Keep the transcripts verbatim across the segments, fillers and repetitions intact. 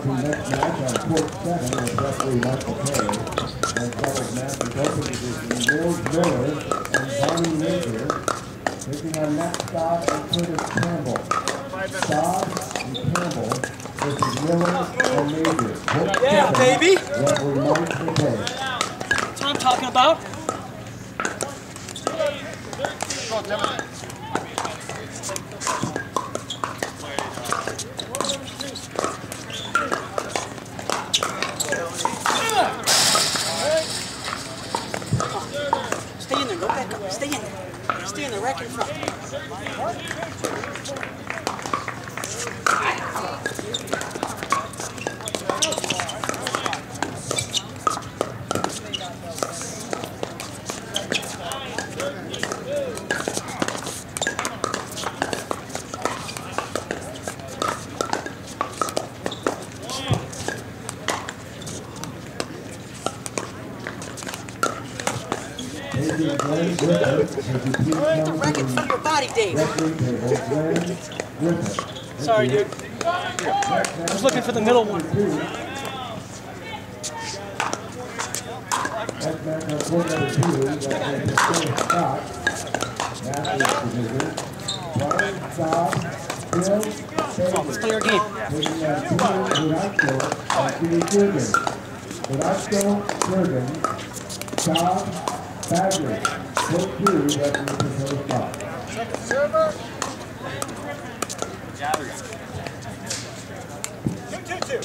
to next match on court seven with referee Michael Perry. And doubles match is open division. Mills Miller and Bonnie Winter taking on Matt Staub and Curtis Campbell. Staub and Campbell versus Miller and Major. Court yeah, seven, baby. referee Michael Perry. That's what I'm talking about. Stay in there, go back up. Stay in there. Stay in the rack in front. The rack in front of your body, Dave. Sorry, dude. I was looking for the middle one. Let's play our game. Badger, court two, referee Patel Scott. Server. Two, two, two.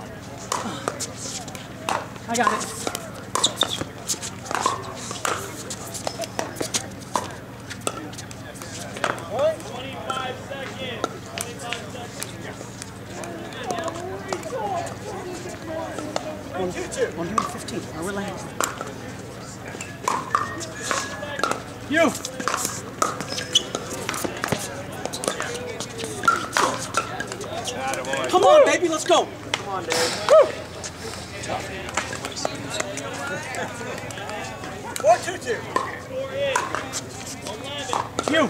I got it. twenty-five seconds. twenty-five seconds. Two, two. one hundred fifteen. Now relax. You! Come on, baby, let's go! Come on, Dave. Four, two, two. You!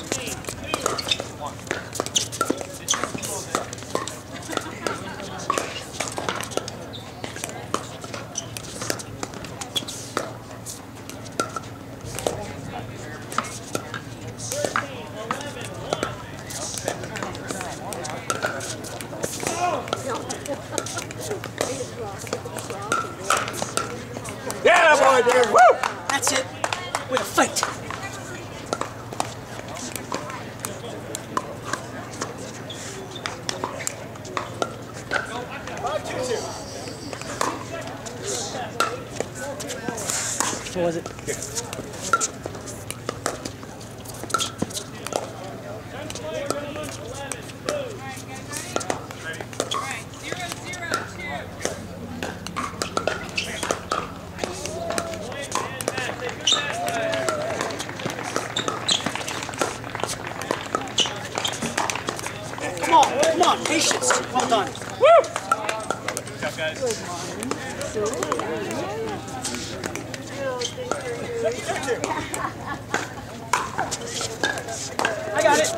Yeah, boy, Dave. Woo! That's it. Way to fight. Five, two, two. What was it? Come on, come on, patience. Well done. Woo! Good job, guys. I got it.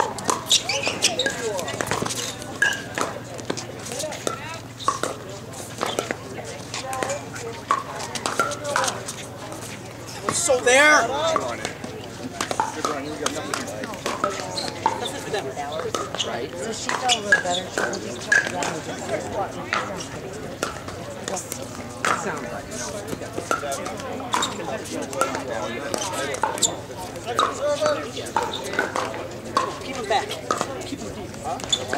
So there. Good run. You got nothing. Nothing for them. Right. So she felt a little better. She was just sounds like no. Keep him back. Keep him deep. Huh?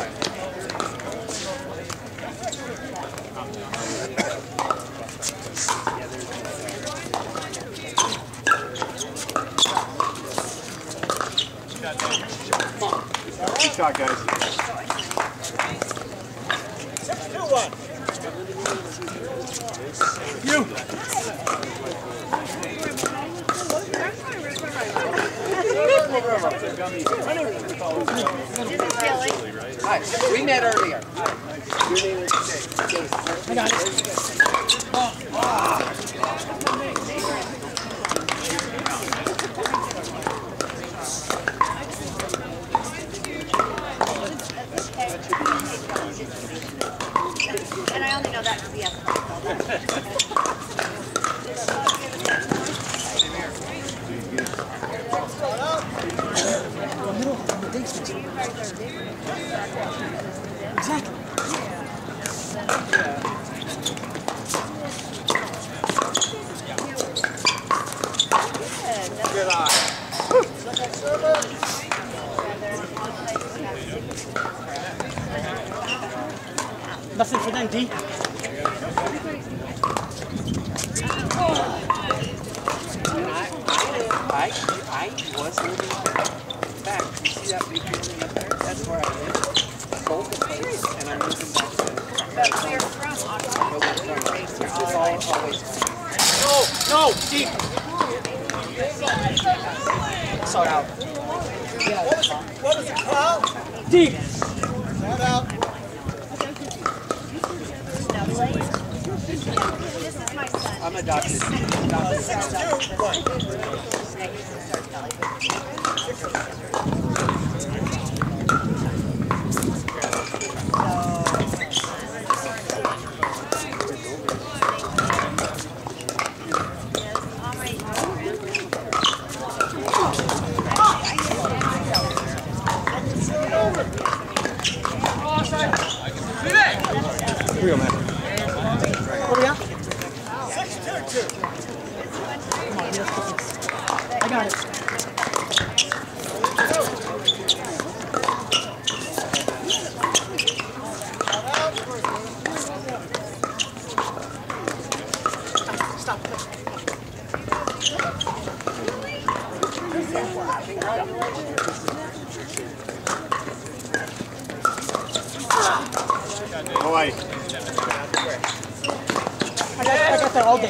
Good shot, guys. Six, two, one. You. Hi, we met earlier. I got it. And I only know that because he has Exactly. Good eye. Nothing for them, D. I, I was living back. You see that big building up there? That's where I live. Sold the place, and I'm moving back to But we're from Ottawa. It's all always. No, no, D. So out. What is it called? D. That out. This is my son. I'm adopted. Six two one. Here we go, man. Where we at? Six two two. Come on, let's put this. I got it. Stop. Hawaii. I got, I got that all day.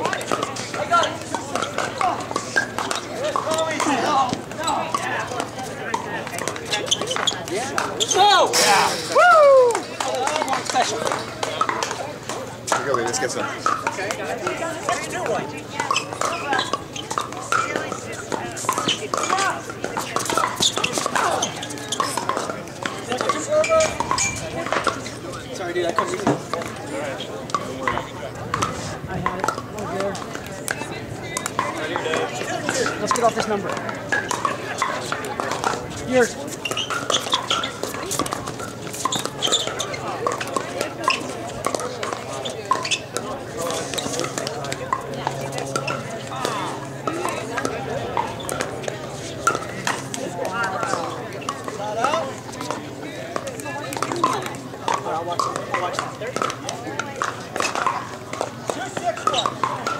Go! Yeah. Woo! Special. Here we go, let's get some. Six two one. Sorry, dude, I couldn't read it. I had it. Right here. Let's get off this number. Yours. I'll watch, I'll watch that. There. Two six one.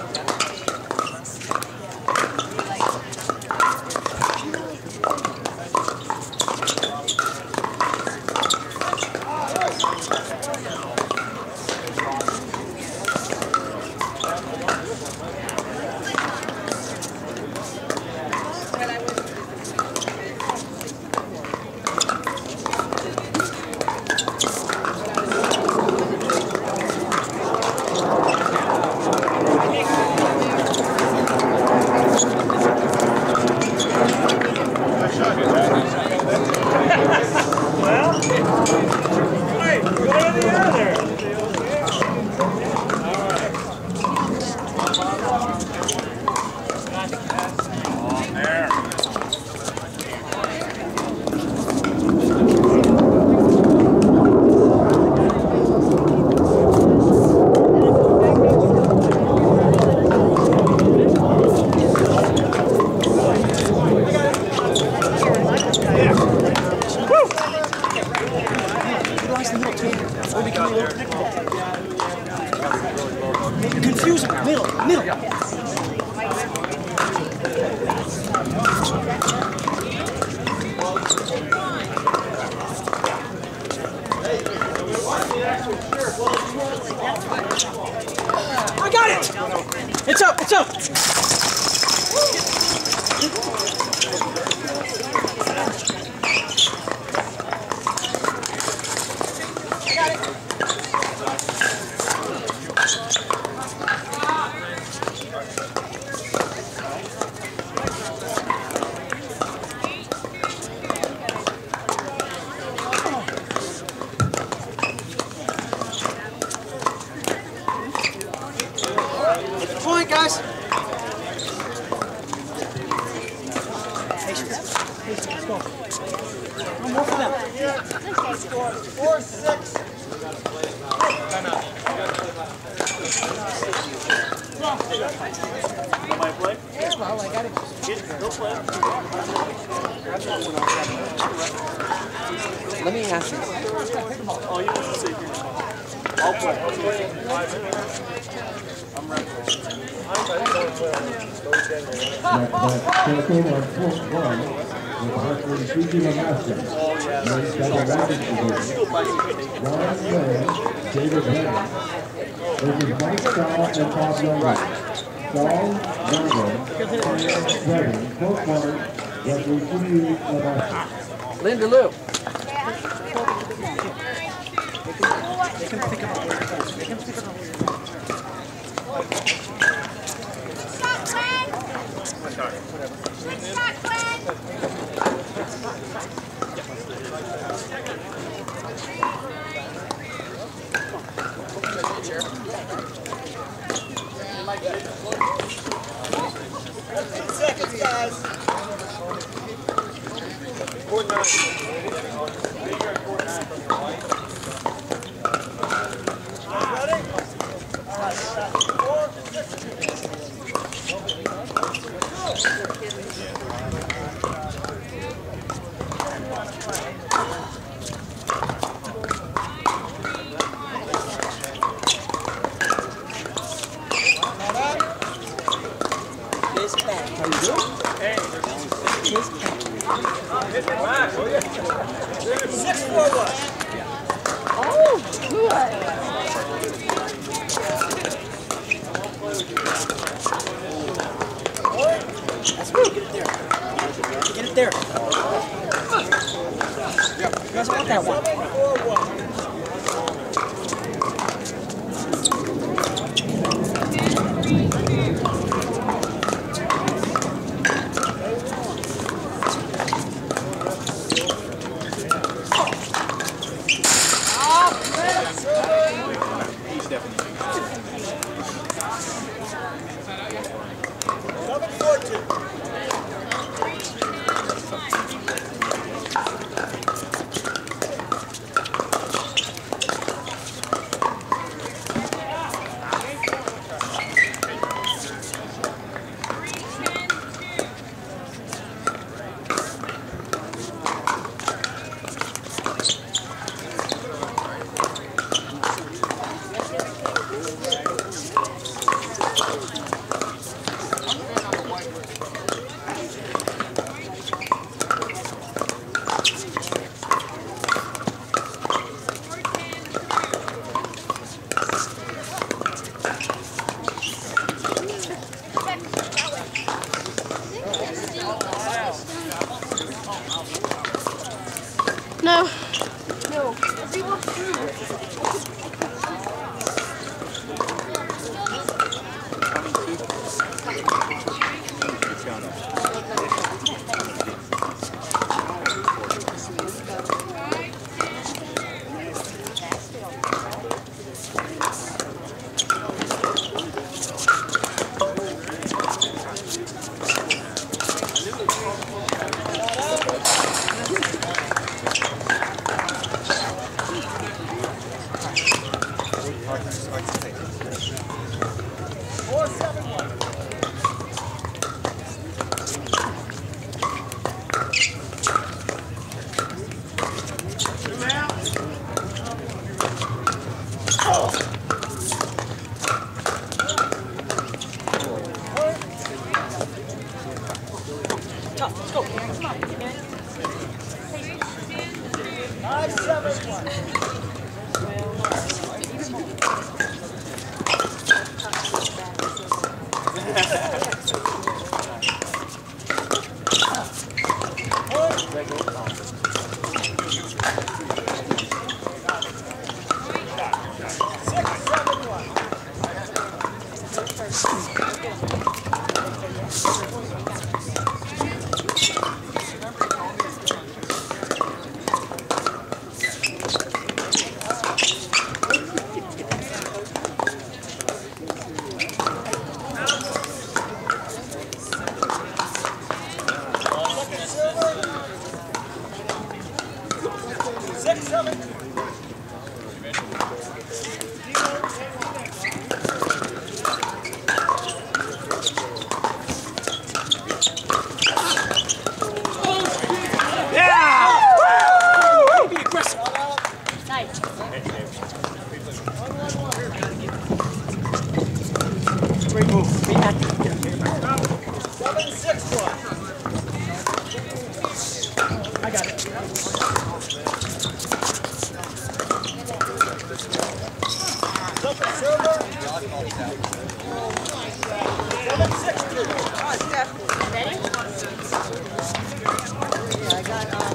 Confusing. Middle. Middle. I got it! It's up, it's up! I got it! it, guys. Let's go. One more for them. Four, six. My play? Yeah, well, I got it. Go play. Let me ask you. Oh, you have to say here. I'll play. I'll play. I'm ready. Second on fourth one, with Hartford Fuji Alaska. Men's double racket division. Ryan Gray, David Henry. Versus Mike Stahl and Bob Younger. Stahl, Younger, Redding, fourth one, referee Fuji Alaska. Linda Lou. They can pick up. They can pick up. fifteen seconds, guys. Four, six, four, one. Oh, good. That's good. Get it there. Get it there. You guys want that one? Seven, four, one. Seven, four, two. No. Four, seven, one. Tough. Let's go. Come on. Five, seven, one. Come Seven, six, one. I got it. Second server. Seven, six, two. Ready? Yeah, I got, um...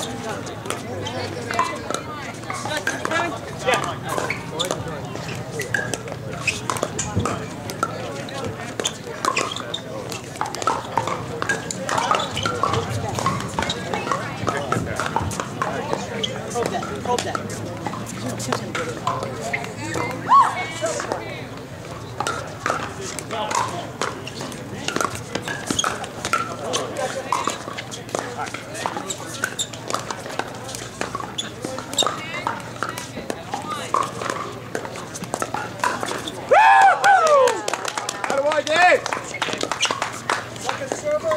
Hold that, hold that. Two's gonna get it. Second server.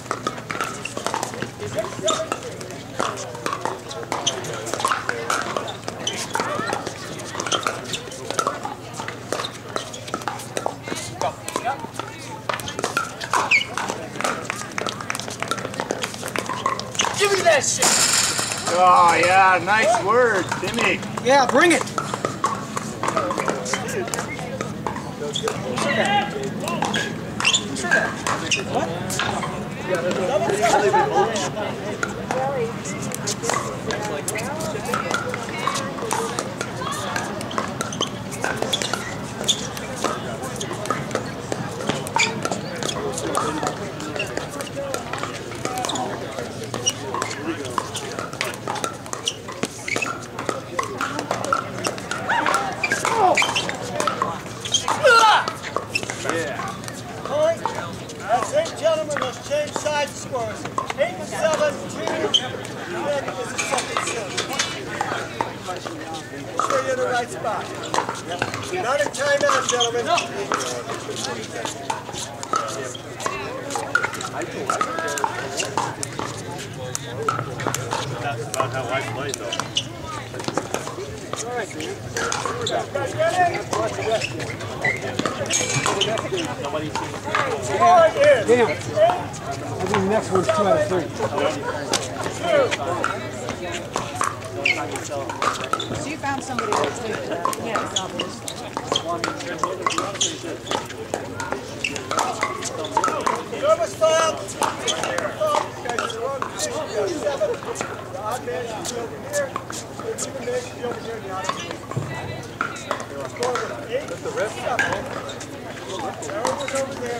Six, seven, two. Give me that shit! Oh yeah, nice word, Timmy. Yeah, bring it. Point. That's it, gentlemen. Let's change side scores. Eight, seven, two. Then is the second serve. Make sure you're in the right spot. Not in timeout, gentlemen. That's about how I play, though. Guys ready? Score is Damn. eight, I think the next one's two out of three. So you found somebody else too? Yeah, it's obvious. Service foul. Guys, in the wrong position. You got seven. The odd man should be over here. The even man should be over here in the odd position. Score was eight. That's the rest. Arrow was over there.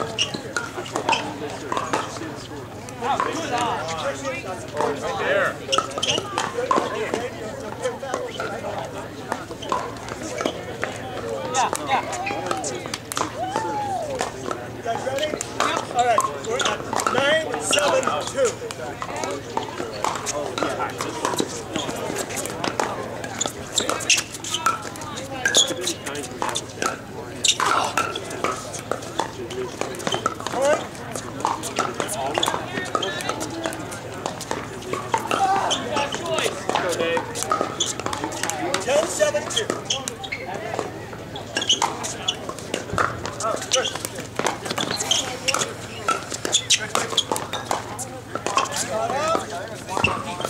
Right there. Yeah, yeah. You guys ready? Yep. All right, we're at nine, seven, two. ten, seven, two. Oh, good. Start out.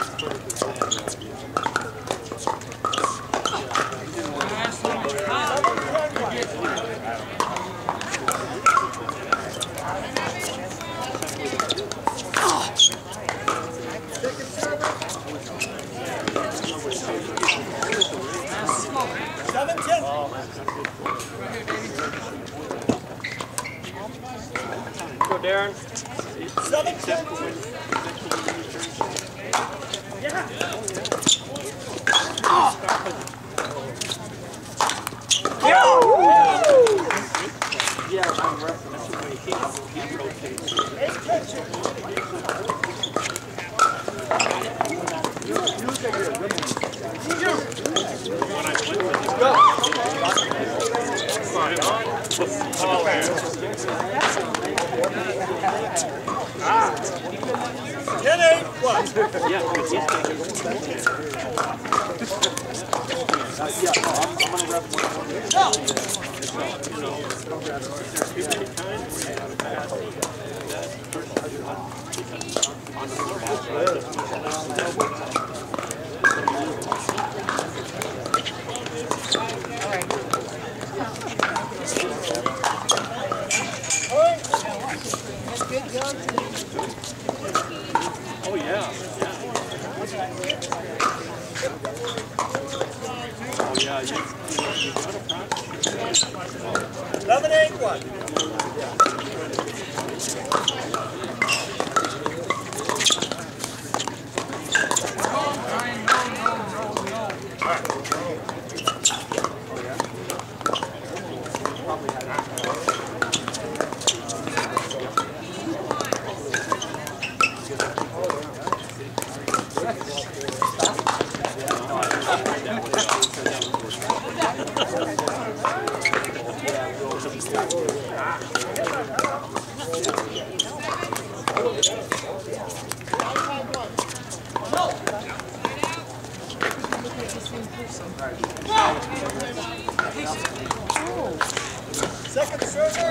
Seven, ten. Go, Darren. Seven, ten. Yeah, I'm wrestling. That's the way he, he rotates. Eight, ten, two. Ten, eight, one. Yeah, he's yeah, I'm, I'm gonna rep one. you know, there's too many times where you have to pass that person on the floor. Oh, yeah. Oh, yeah. You, you got a problem. eleven eight one. Second server.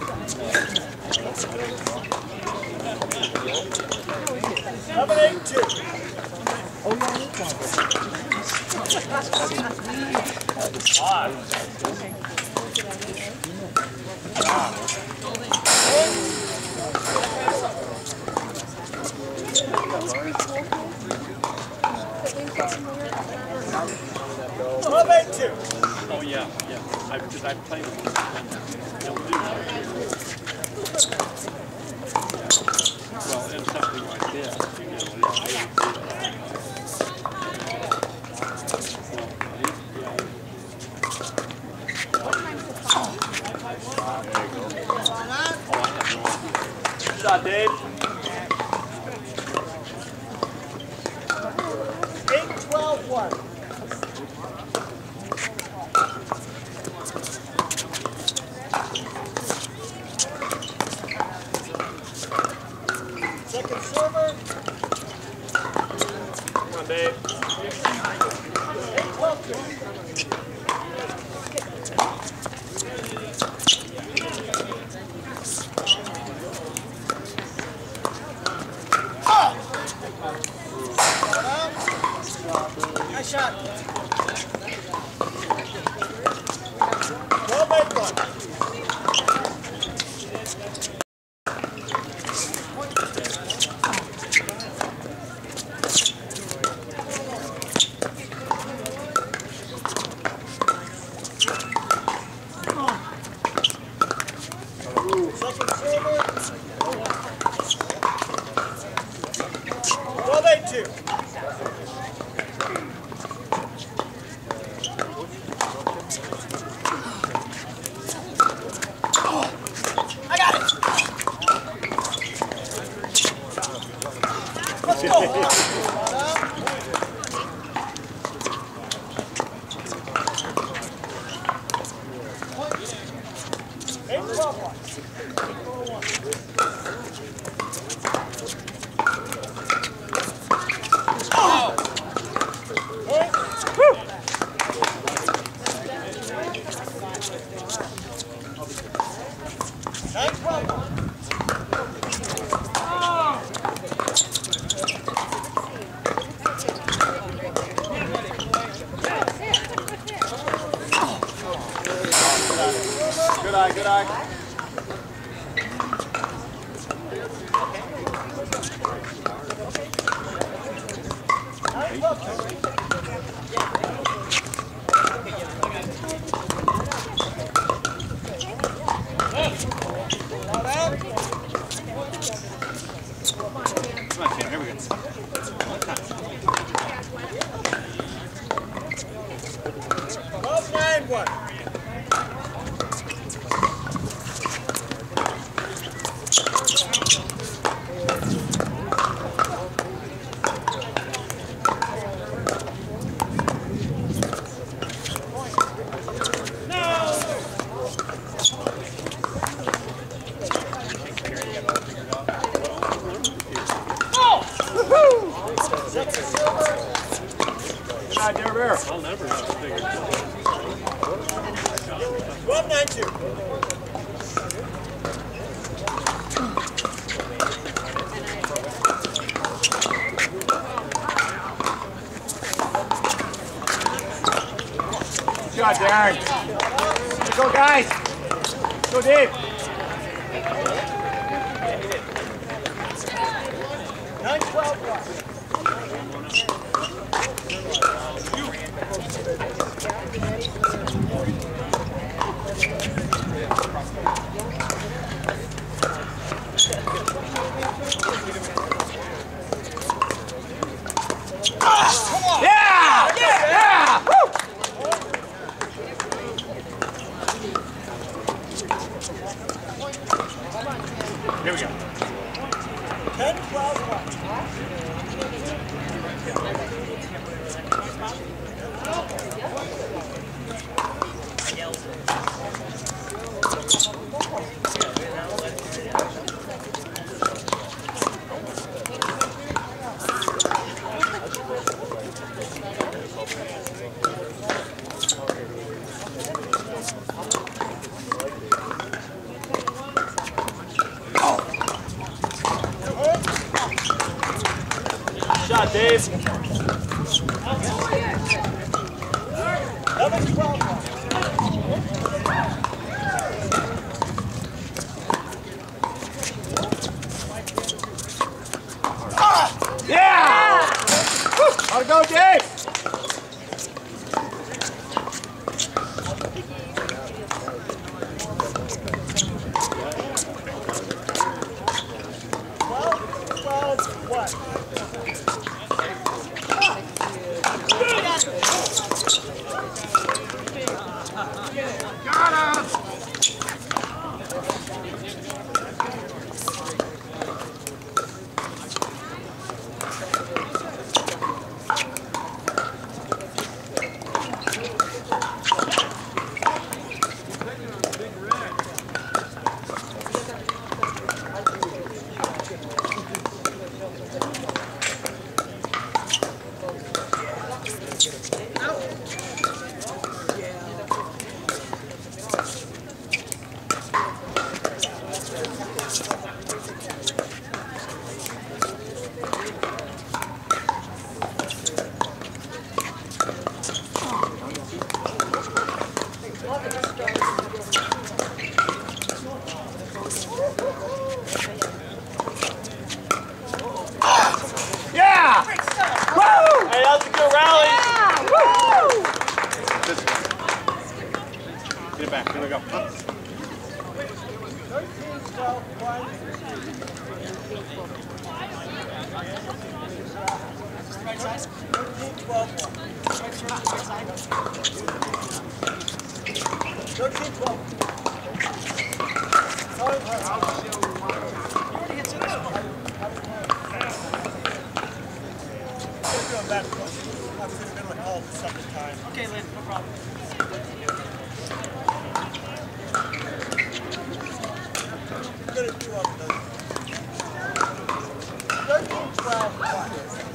eleven eight two. twelve eight two. Oh, yeah, yeah. I, because I played with them. They'll do that. Well, and something like this, you know, they wouldn't do that. Good shot, Dave. eight twelve one. Second server. Come on, Dave. eight twelve two. Nice shot. twelve eight one. Second server. twelve eight two. I got it. Let's go. eight twelve one. nine twelve one. Good eye, good eye. nine twelve two. Come on, Tim, here we go. twelve nine one. twelve nine two. Good job, Darren. Let's go, guys. Go deep. nine twelve one. Yeah! Yeah! Woo! Here we go. ten twelve one. Shot, Dave. eleven twelve one. Yeah! Woo! How to go, Dave? twelve twelve one. Got him! Yeah! Woo! Hey, that was a good rally. Get it back. Here we go. thirteen twelve one. thirteen twelve one. thirteen twelve. Okay, Lynn, no problem. thirteen twelve one.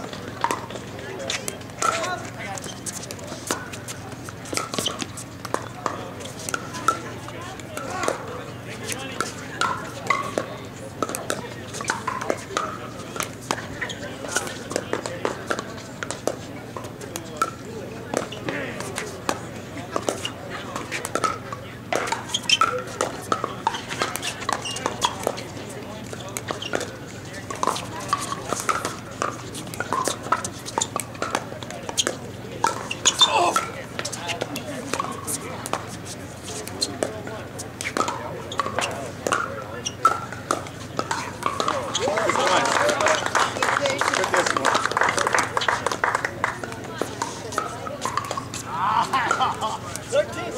thirteen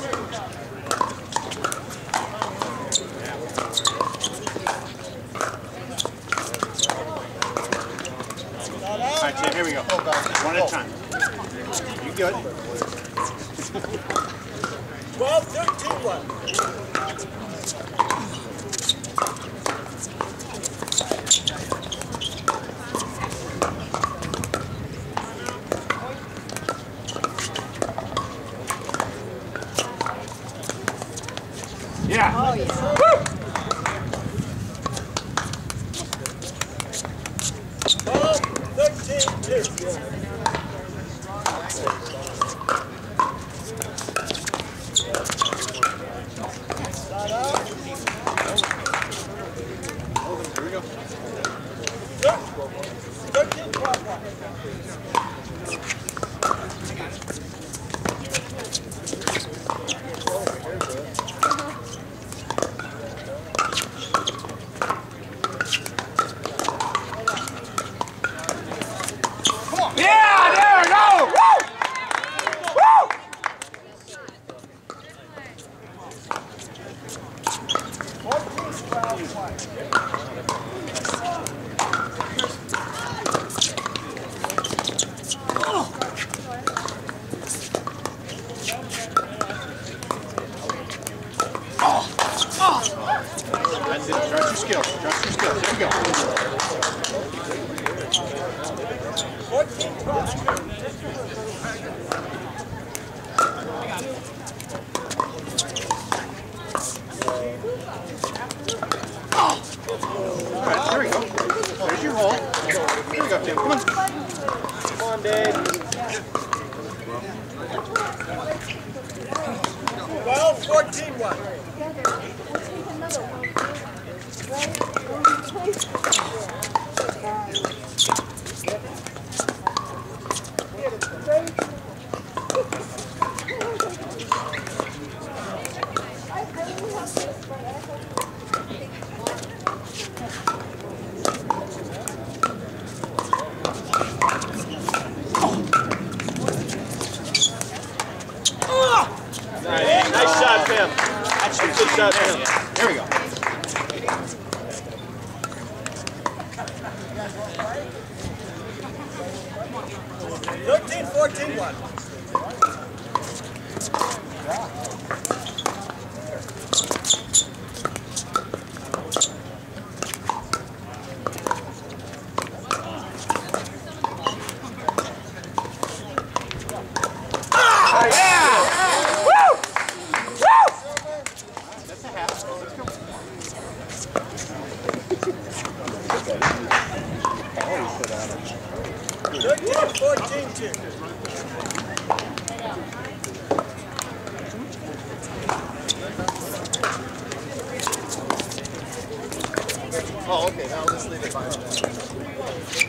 All right, Tim, here we go. One at a time. You good? twelve thirteen one. Yeah. Oh, yeah. Ball, thirteen two. Side out. Here we go. thirteen twelve. Yeah, there we go. Woo! Woo! fourteen twelve. That's it. Trust your skills. Trust your skills. There we go. fourteen twelve. All right, there we go. There's your hole. Here we go, Tim. Come on. Come on, Dave. twelve fourteen one. Nice shot, Tim. That's a good shot, Tim. There we go. thirteen fourteen one. thirteen fourteen two. Oh, okay. Now let's leave it by